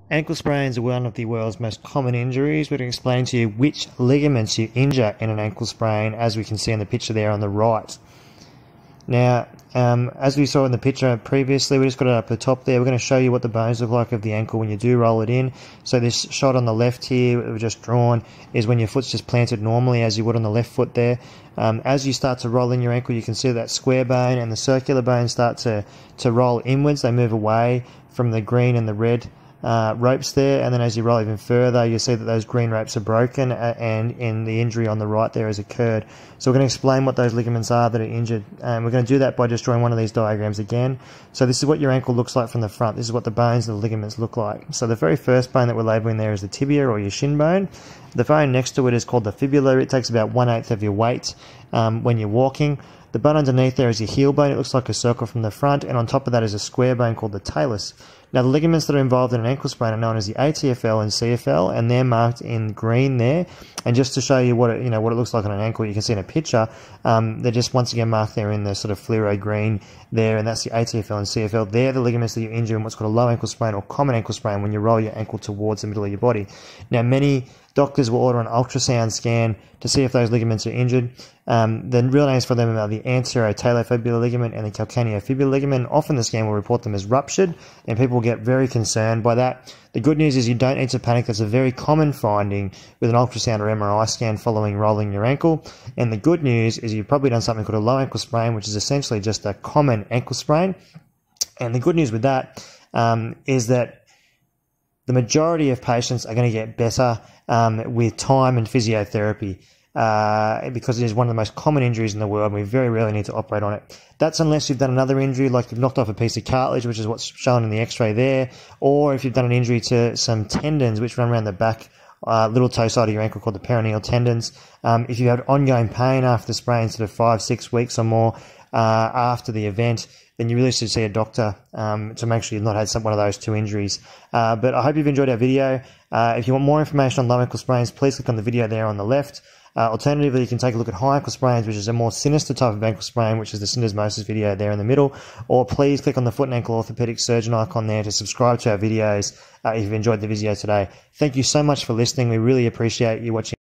Ankle sprains are one of the world's most common injuries. We're going to explain to you which ligaments you injure in an ankle sprain, as we can see in the picture there on the right. Now, as we saw in the picture previously, we just got it up the top there. We're going to show you what the bones look like of the ankle when you do roll it in. So this shot on the left here, that we've just drawn, is when your foot's just planted normally as you would on the left foot there. As you start to roll in your ankle, you can see that square bone and the circular bone start to roll inwards. They move away from the green and the red ropes there, and then as you roll even further, you'll see that those green ropes are broken and the injury on the right there has occurred. So we're going to explain what those ligaments are that are injured, and we're going to do that by just drawing one of these diagrams again. So this is what your ankle looks like from the front. This is what the bones and the ligaments look like. So the very first bone that we're labeling there is the tibia, or your shin bone. The bone next to it is called the fibula. It takes about 1/8 of your weight when you're walking. The bone underneath there is your heel bone. It looks like a circle from the front, and on top of that is a square bone called the talus. Now, the ligaments that are involved in an ankle sprain are known as the ATFL and CFL, and they're marked in green there. And just to show you what it looks like on an ankle, you can see in a picture, they're just once again marked there in the sort of fluoro green there, and that's the ATFL and CFL. They're the ligaments that you injure in what's called a low ankle sprain or common ankle sprain, when you roll your ankle towards the middle of your body. Now, many doctors will order an ultrasound scan to see if those ligaments are injured. The real names for them are the anterotalofibular ligament and the calcaneofibular ligament. Often the scan will report them as ruptured, and people will get very concerned by that. The good news is you don't need to panic. That's a very common finding with an ultrasound or MRI scan following rolling your ankle. And the good news is you've probably done something called a low ankle sprain, which is essentially just a common ankle sprain. And the good news with that is that the majority of patients are going to get better with time and physiotherapy, because it is one of the most common injuries in the world, and we very rarely need to operate on it. That's unless you've done another injury, like you've knocked off a piece of cartilage, which is what's shown in the x-ray there, or if you've done an injury to some tendons which run around the back little toe side of your ankle called the perineal tendons. If you have ongoing pain after the sprain, sort of 5-6 weeks or more after the event, then you really should see a doctor to make sure you've not had one of those two injuries. But I hope you've enjoyed our video. If you want more information on low ankle sprains, please click on the video there on the left. Alternatively, you can take a look at high ankle sprains, which is a more sinister type of ankle sprain, which is the syndesmosis video there in the middle. Or please click on the foot and ankle orthopedic surgeon icon there to subscribe to our videos if you've enjoyed the video today. Thank you so much for listening. We really appreciate you watching.